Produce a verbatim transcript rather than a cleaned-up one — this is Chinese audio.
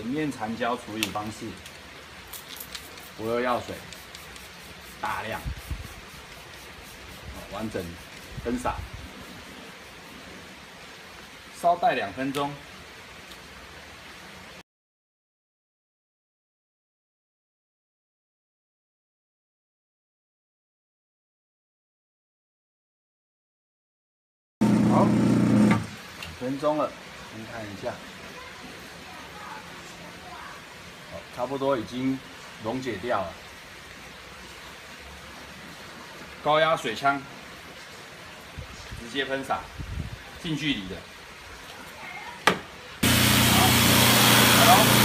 颜面残胶处理方式，不用药水，大量，完整喷洒，稍待两分钟。好，两分钟了，先看一下。 差不多已经溶解掉了。高压水枪直接喷洒，近距离的。好，来喽。